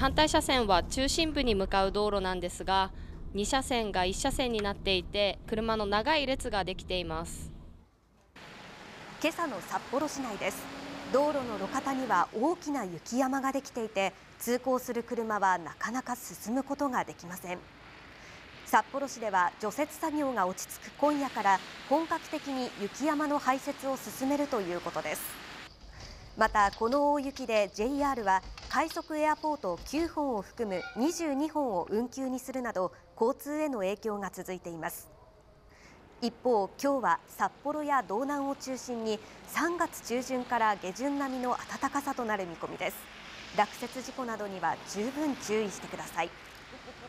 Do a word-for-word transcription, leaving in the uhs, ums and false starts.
反対車線は中心部に向かう道路なんですが、に車線がいち車線になっていて、車の長い列ができています。 今朝の札幌市内です。道路の路肩には大きな雪山ができていて、通行する車はなかなか進むことができません。札幌市では除雪作業が落ち着く今夜から本格的に雪山の排雪を進めるということです。またこの大雪で ジェイアール は快速エアポートきゅうほんを含むにじゅうにほんを運休にするなど交通への影響が続いています。一方、今日は札幌や道南を中心にさんがつ中旬から下旬並みの暖かさとなる見込みです。落雪事故などには十分注意してください。